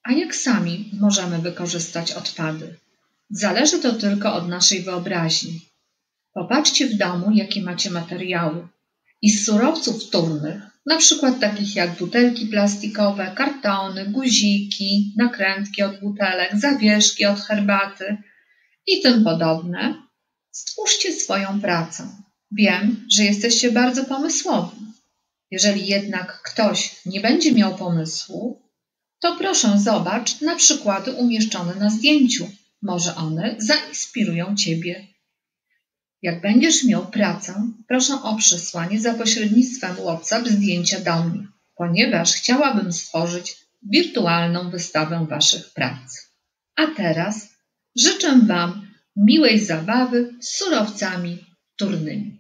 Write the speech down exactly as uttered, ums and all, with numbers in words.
A jak sami możemy wykorzystać odpady? Zależy to tylko od naszej wyobraźni. Popatrzcie w domu, jakie macie materiały. I z surowców wtórnych, na przykład takich jak butelki plastikowe, kartony, guziki, nakrętki od butelek, zawieszki od herbaty i tym podobne, stwórzcie swoją pracę. Wiem, że jesteście bardzo pomysłowi. Jeżeli jednak ktoś nie będzie miał pomysłu, to proszę zobacz na przykłady umieszczone na zdjęciu. Może one zainspirują Ciebie. Jak będziesz miał pracę, proszę o przesłanie za pośrednictwem WhatsApp zdjęcia do mnie, ponieważ chciałabym stworzyć wirtualną wystawę Waszych prac. A teraz życzę Wam miłej zabawy z surowcami wtórnymi.